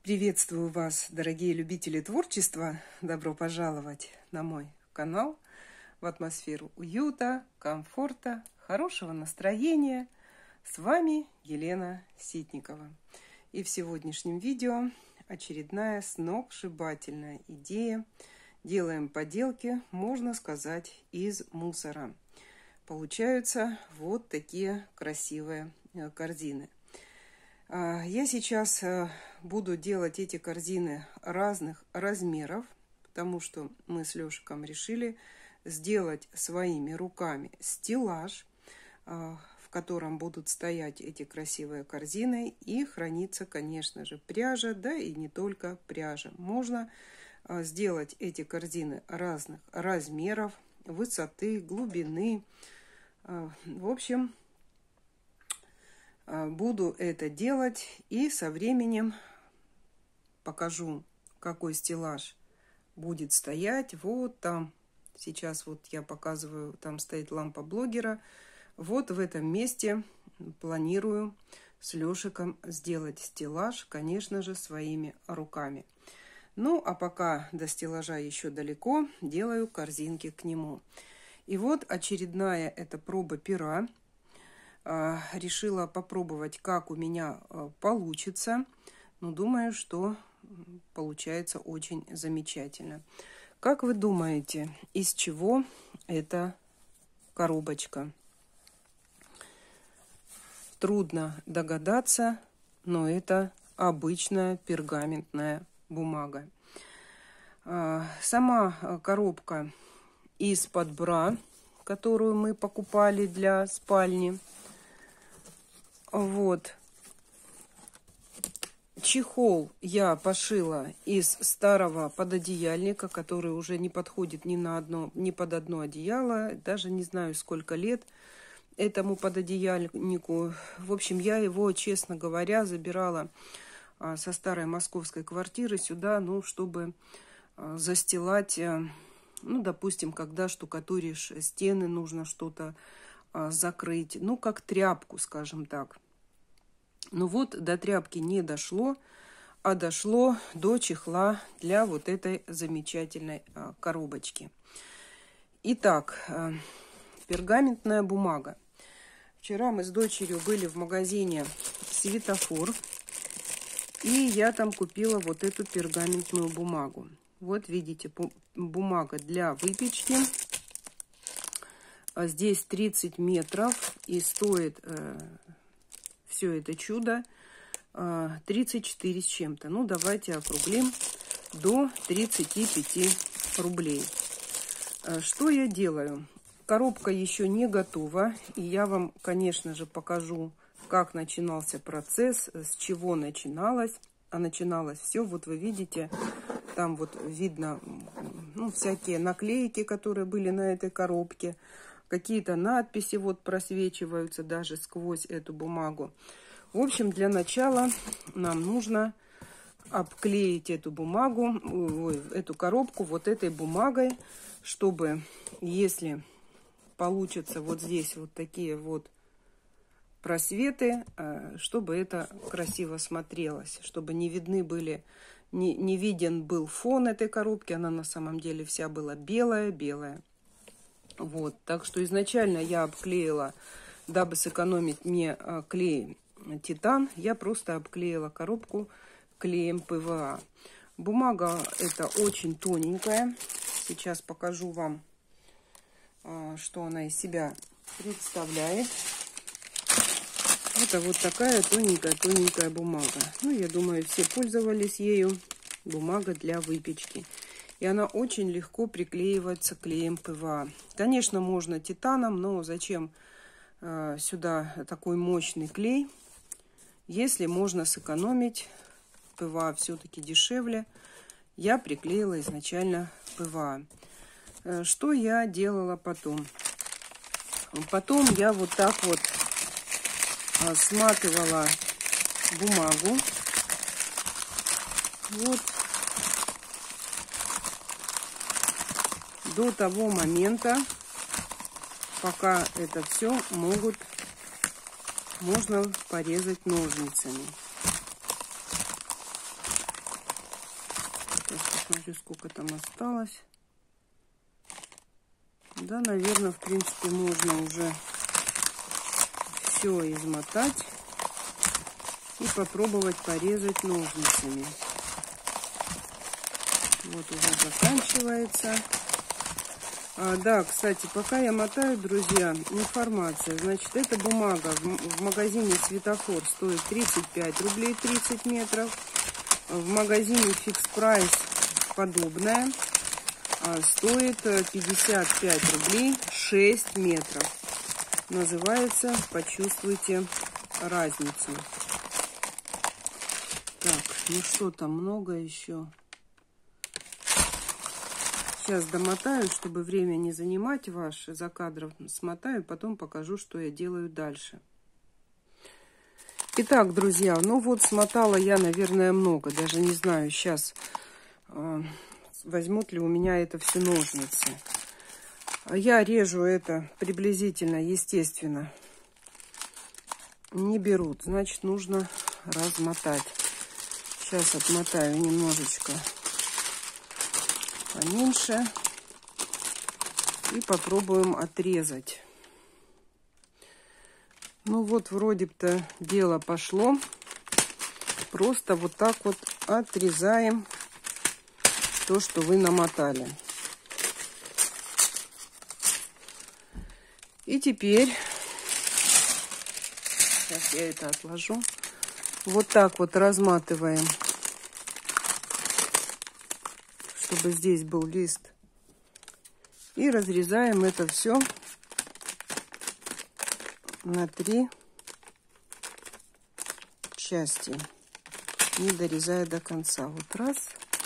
Приветствую вас, дорогие любители творчества. Добро пожаловать на мой канал в атмосферу уюта, комфорта, хорошего настроения. С вами Елена Ситникова. И в сегодняшнем видео очередная сногсшибательная идея. Делаем поделки, можно сказать, из мусора. Получаются вот такие красивые корзины. Я сейчас буду делать эти корзины разных размеров, потому что мы с Лешиком решили сделать своими руками стеллаж, в котором будут стоять эти красивые корзины и храниться, конечно же, пряжа, да и не только пряжа. Можно сделать эти корзины разных размеров, высоты, глубины. В общем, буду это делать и со временем покажу, какой стеллаж будет стоять. Вот там, сейчас вот я показываю, там стоит лампа блогера. Вот в этом месте планирую с Лешиком сделать стеллаж, конечно же, своими руками. Ну, а пока до стеллажа еще далеко, делаю корзинки к нему. И вот очередная эта проба пера. Решила попробовать, как у меня получится. Но думаю, что получается очень замечательно. Как вы думаете, из чего эта коробочка? Трудно догадаться, но это обычная пергаментная бумага. Сама коробка из-под бра, которую мы покупали для спальни. Вот. Чехол я пошила из старого пододеяльника, который уже не подходит ни под одно одеяло. Даже не знаю, сколько лет этому пододеяльнику. В общем, я его, честно говоря, забирала со старой московской квартиры сюда, ну, чтобы застилать, ну, допустим, когда штукатуришь стены, нужно что-то закрыть, ну, как тряпку, скажем так. Ну вот, до тряпки не дошло, а дошло до чехла для вот этой замечательной коробочки. Итак, пергаментная бумага. Вчера мы с дочерью были в магазине «Светофор», и я там купила вот эту пергаментную бумагу. Вот видите, бумага для выпечки. Здесь 30 метров, и стоит все это чудо 34 с чем-то. Ну, давайте округлим до 35 рублей. Что я делаю? Коробка еще не готова, и я вам, конечно же, покажу, как начинался процесс, с чего начиналось. А начиналось все, вот вы видите, там вот видно, ну, всякие наклейки, которые были на этой коробке. Какие-то надписи вот просвечиваются даже сквозь эту бумагу. В общем, для начала нам нужно обклеить эту бумагу, эту коробку вот этой бумагой, чтобы, если получится вот здесь вот такие вот просветы, чтобы это красиво смотрелось, чтобы не видны были, не виден был фон этой коробки, она на самом деле вся была белая-белая. Вот, так что изначально я обклеила, дабы сэкономить мне клей титан, я просто обклеила коробку клеем ПВА. Бумага эта очень тоненькая. Сейчас покажу вам, что она из себя представляет. Это вот такая тоненькая бумага. Ну, я думаю, все пользовались ею. Бумага для выпечки. И она очень легко приклеивается клеем ПВА. Конечно, можно титаном, но зачем сюда такой мощный клей? Если можно сэкономить, ПВА все-таки дешевле, я приклеила изначально ПВА. Что я делала потом? Потом я вот так вот сматывала бумагу. Вот. До того момента, пока это все можно порезать ножницами. Сейчас посмотрю, сколько там осталось. Да, наверное, в принципе, можно уже все измотать и попробовать порезать ножницами. Вот уже заканчивается. Да, кстати, пока я мотаю, друзья, информация. Значит, эта бумага в магазине «Светофор» стоит 35 рублей 30 метров. В магазине «Фикс Прайс» подобная стоит 55 рублей 6 метров. Называется «Почувствуйте разницу». Так, ну что там, много еще. Сейчас домотаю, чтобы время не занимать ваше, за кадром смотаю, потом покажу, что я делаю дальше. Итак, друзья, ну вот смотала я, наверное, много. Даже не знаю, сейчас возьмут ли у меня это все ножницы. Я режу это приблизительно, естественно. Не берут, значит, нужно размотать. Сейчас отмотаю немножечко поменьше и попробуем отрезать. Ну вот, вроде бы-то дело пошло. Просто вот так вот отрезаем то, что вы намотали. И теперь, сейчас я это отложу, вот так вот разматываем, чтобы здесь был лист. И разрезаем это все на 3 части, не дорезая до конца. Вот раз.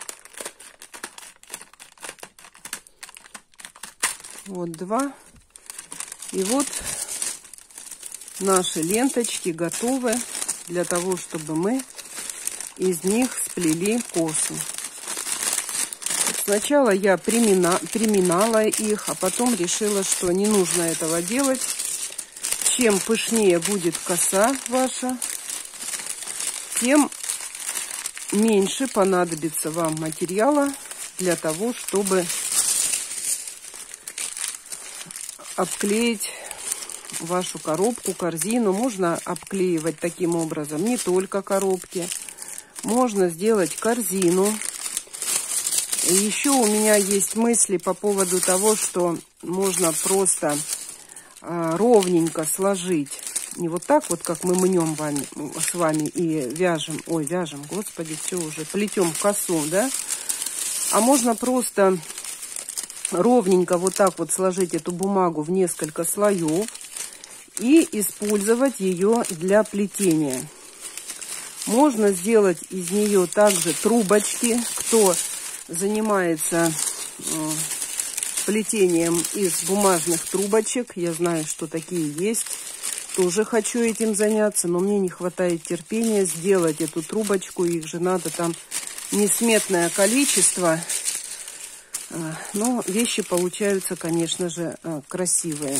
Вот 2. И вот наши ленточки готовы для того, чтобы мы из них сплели косу. Сначала я приминала их, а потом решила, что не нужно этого делать. Чем пышнее будет коса ваша, тем меньше понадобится вам материала для того, чтобы обклеить вашу коробку, корзину. Можно обклеивать таким образом не только коробки. Можно сделать корзину. И еще у меня есть мысли по поводу того, что можно просто ровненько сложить. Не вот так вот, как мы мнем с вами и вяжем. Ой, вяжем, господи, все уже. Плетем косу, да? А можно просто ровненько вот так вот сложить эту бумагу в несколько слоев и использовать ее для плетения. Можно сделать из нее также трубочки. Кто занимается плетением из бумажных трубочек, я знаю, что такие есть, тоже хочу этим заняться, но мне не хватает терпения сделать эту трубочку. Их же надо там несметное количество. Но вещи получаются, конечно же, красивые.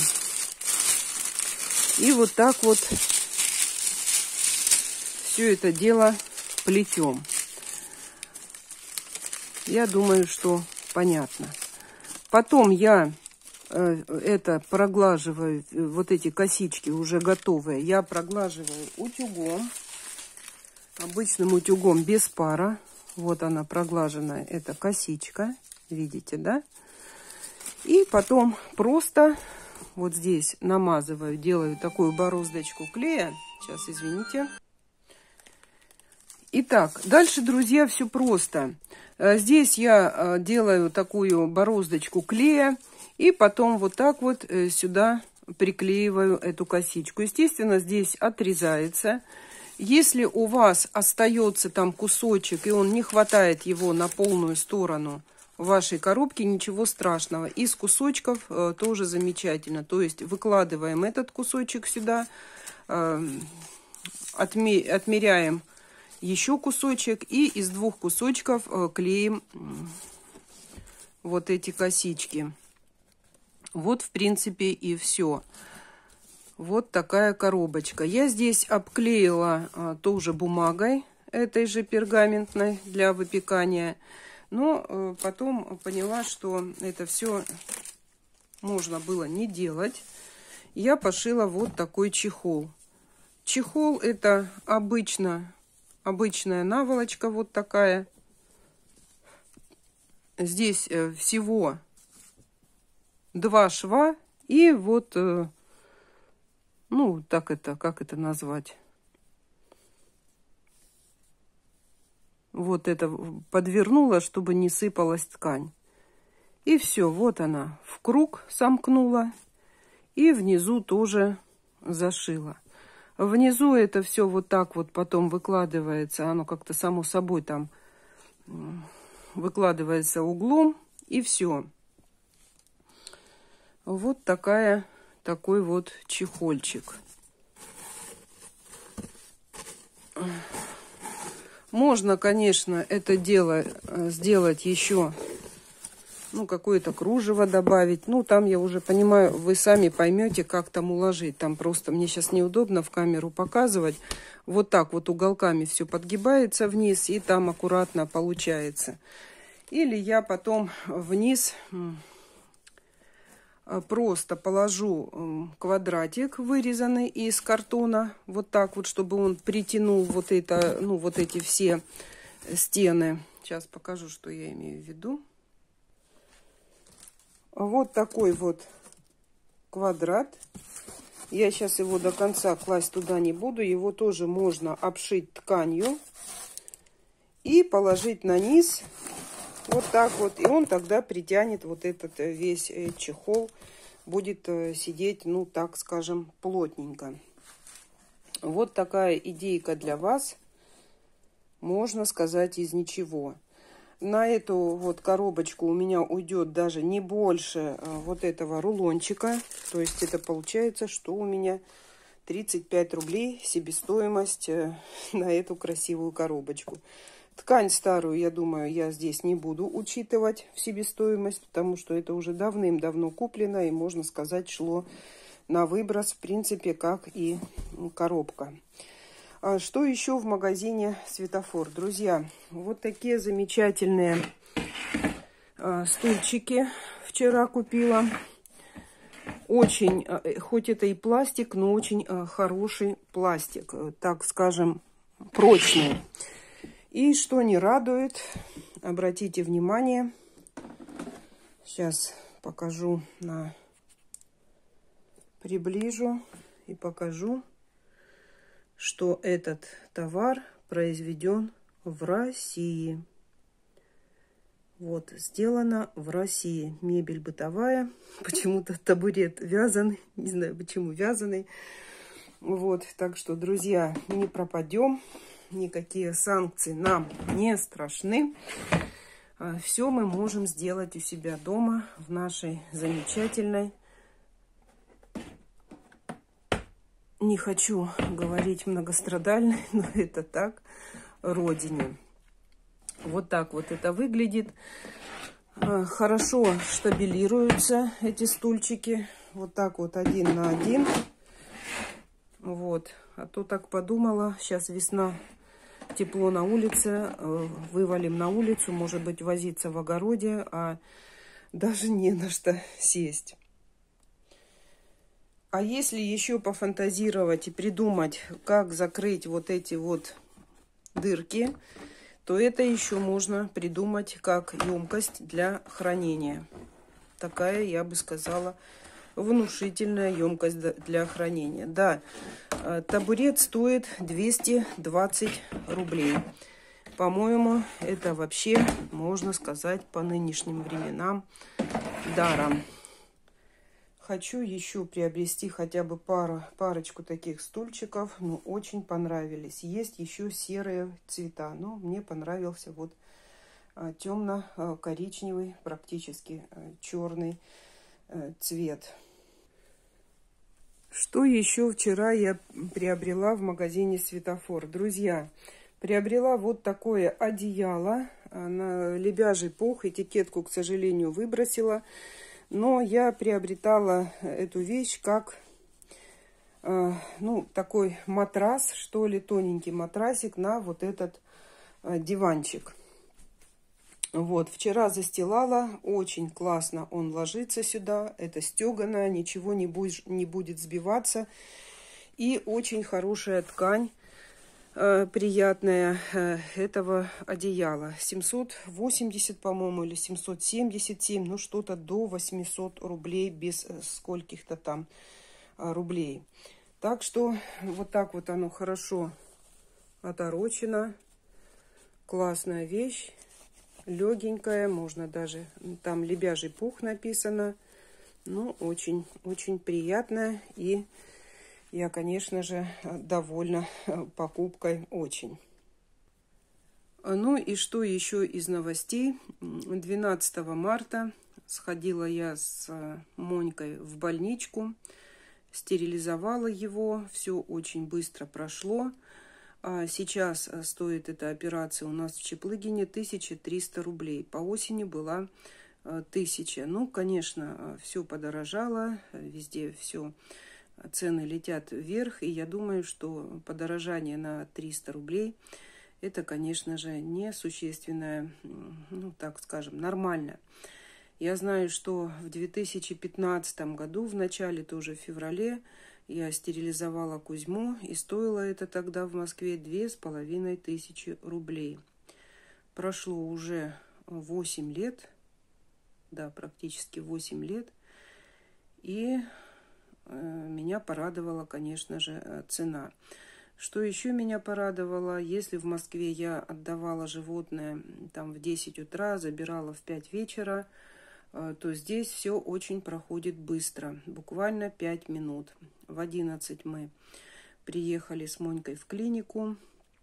И вот так вот все это дело плетем. Я думаю, что понятно. Потом я это проглаживаю, вот эти косички уже готовые, я проглаживаю утюгом, обычным утюгом без пара. Вот она проглаженная, эта косичка, видите, да? И потом просто вот здесь намазываю, делаю такую бороздочку клея. Сейчас, извините. Итак, дальше, друзья, все просто. Здесь я делаю такую бороздочку клея и потом вот так вот сюда приклеиваю эту косичку. Естественно, здесь отрезается. Если у вас остается там кусочек и он не хватает его на полную сторону вашей коробки, ничего страшного. Из кусочков тоже замечательно. То есть выкладываем этот кусочек сюда, отмеряем еще кусочек и из 2 кусочков клеим вот эти косички. Вот, в принципе, и все. Вот такая коробочка. Я здесь обклеила тоже бумагой, этой же пергаментной для выпекания. Но потом поняла, что это все можно было не делать. Я пошила вот такой чехол. Чехол это обычная наволочка вот такая. Здесь всего 2 шва. И вот, ну, так это, как это назвать? Вот это подвернула, чтобы не сыпалась ткань. И все, вот она в круг сомкнула. И внизу тоже зашила. Внизу это все вот так вот потом выкладывается. Оно как-то само собой там выкладывается углом. И все. Вот такой вот чехольчик. Можно, конечно, это дело сделать еще, ну, какое-то кружево добавить. Ну, там я уже понимаю, вы сами поймете, как там уложить. Там просто мне сейчас неудобно в камеру показывать. Вот так вот уголками все подгибается вниз, и там аккуратно получается. Или я потом вниз просто положу квадратик, вырезанный из картона, вот так вот, чтобы он притянул вот это, ну, вот эти все стены. Сейчас покажу, что я имею в виду. Вот такой вот квадрат. Я сейчас его до конца класть туда не буду. Его тоже можно обшить тканью и положить на низ. Вот так вот. И он тогда притянет вот этот весь чехол. Будет сидеть, ну, так скажем, плотненько. Вот такая идейка для вас. Можно сказать, из ничего. На эту вот коробочку у меня уйдет даже не больше вот этого рулончика. То есть это получается, что у меня 35 рублей себестоимость на эту красивую коробочку. Ткань старую, я думаю, я здесь не буду учитывать в себестоимость, потому что это уже давным-давно куплено и, можно сказать, шло на выброс, в принципе, как и коробка. Что еще в магазине Светофор? Друзья, вот такие замечательные стульчики вчера купила. Очень, хоть это и пластик, но очень хороший пластик, так скажем, прочный. И что не радует, обратите внимание, сейчас покажу, приближу и покажу, что этот товар произведен в России. Вот, сделано в России. Мебель бытовая, почему-то табурет вязаный, не знаю почему вязаный. Вот, так что, друзья, не пропадем. Никакие санкции нам не страшны. Все мы можем сделать у себя дома, в нашей замечательной, не хочу говорить многострадальной, но это так, родине. Вот так вот это выглядит. Хорошо штабелируются эти стульчики. Вот так вот 1 на 1. Вот. А то так подумала, сейчас весна. Тепло на улице, вывалим на улицу, может быть, возиться в огороде, а даже не на что сесть. А если еще пофантазировать и придумать, как закрыть вот эти вот дырки, то это еще можно придумать как емкость для хранения. Такая, я бы сказала, внушительная емкость для хранения. Да, табурет стоит 220 рублей. По-моему, это вообще, можно сказать, по нынешним временам даром. Хочу еще приобрести хотя бы парочку таких стульчиков. Ну, очень понравились. Есть еще серые цвета. Но мне понравился вот темно-коричневый, практически черный цвет. Что еще вчера я приобрела в магазине Светофор? Друзья, приобрела вот такое одеяло на лебяжий пух. Этикетку, к сожалению, выбросила. Но я приобретала эту вещь как, ну, такой матрас, что ли, тоненький матрасик на вот этот диванчик. Вот, вчера застилала, очень классно он ложится сюда. Это стеганое, ничего не будет сбиваться. И очень хорошая ткань, приятная этого одеяла. 780, по-моему, или 777, ну что-то до 800 рублей без скольких-то там рублей. Так что вот так вот оно хорошо оторочено. Классная вещь. Легенькая, можно даже, там лебяжий пух написано. Ну, очень приятная. И я, конечно же, довольна покупкой очень. Ну и что еще из новостей? 12 марта сходила я с Монькой в больничку, стерилизовала его. Все очень быстро прошло. Сейчас стоит эта операция у нас в Чаплыгине 1300 рублей. По осени была 1000. Ну, конечно, все подорожало, везде все, цены летят вверх. И я думаю, что подорожание на 300 рублей, это, конечно же, несущественное, ну, так скажем, нормально. Я знаю, что в 2015 году, в начале, тоже в феврале, я стерилизовала Кузьму, и стоило это тогда в Москве 2500 рублей. Прошло уже 8 лет, да, практически 8 лет, и меня порадовала, конечно же, цена. Что еще меня порадовало, если в Москве я отдавала животное там в 10 утра, забирала в 5 вечера, то здесь все очень проходит быстро, буквально 5 минут. В 11 мы приехали с Монькой в клинику.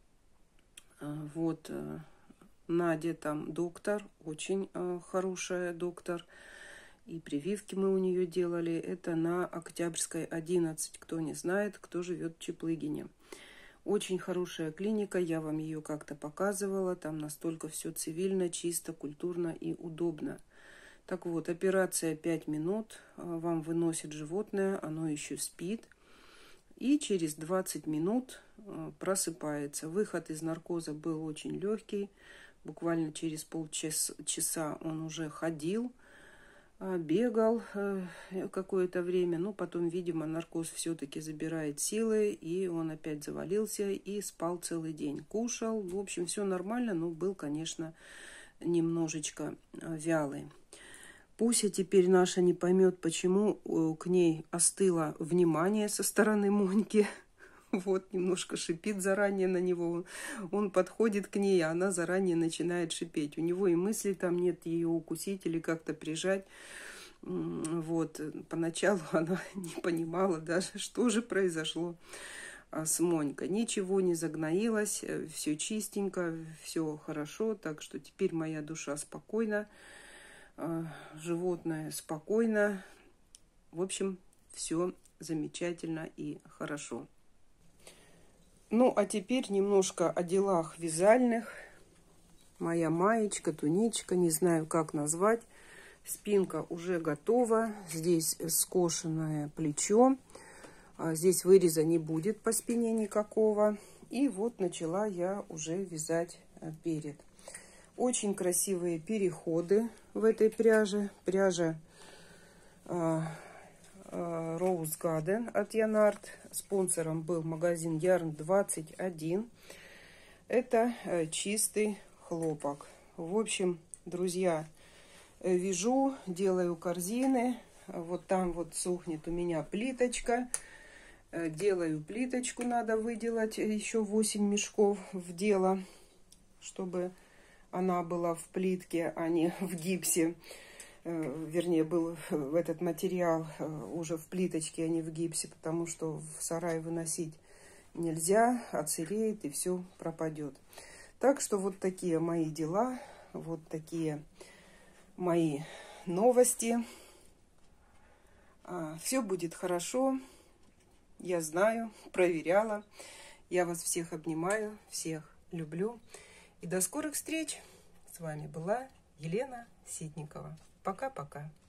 Вот Надя там доктор, очень хорошая доктор. И прививки мы у нее делали. Это на Октябрьской 11. Кто не знает, кто живет в Чаплыгине. Очень хорошая клиника, я вам ее как-то показывала. Там настолько все цивильно, чисто, культурно и удобно. Так вот, операция 5 минут, вам выносит животное, оно еще спит. И через 20 минут просыпается. Выход из наркоза был очень легкий. Буквально через полчаса он уже ходил, бегал какое-то время. Но потом, видимо, наркоз все-таки забирает силы, и он опять завалился и спал целый день. Кушал, в общем, все нормально, но был, конечно, немножечко вялый. Пуся теперь наша не поймет, почему к ней остыло внимание со стороны Моньки. Вот, немножко шипит заранее на него. Он подходит к ней, а она заранее начинает шипеть. У него и мысли там нет ее укусить или как-то прижать. Вот, поначалу она не понимала даже, что же произошло с Монькой. Ничего не загноилось, все чистенько, все хорошо. Так что теперь моя душа спокойна. Животное спокойно. В общем, все замечательно и хорошо. Ну, а теперь немножко о делах вязальных. Моя маечка, туничка, не знаю, как назвать. Спинка уже готова. Здесь скошенное плечо. Здесь выреза не будет по спине никакого. И вот начала я уже вязать перед. Очень красивые переходы в этой пряже. Пряжа Rose Garden от Янард. Спонсором был магазин Yarn 21. Это чистый хлопок. В общем, друзья, вяжу, делаю корзины. Вот там вот сохнет у меня плиточка. Делаю плиточку, надо выделать еще 8 мешков в дело, чтобы она была в плитке, а не в гипсе. Вернее, был в этот материал уже в плиточке, а не в гипсе, потому что в сарай выносить нельзя, оцелеет и все пропадет. Так что вот такие мои дела, вот такие мои новости. Все будет хорошо, я знаю, проверяла. Я вас всех обнимаю, всех люблю. И до скорых встреч. С вами была Елена Ситникова. Пока-пока.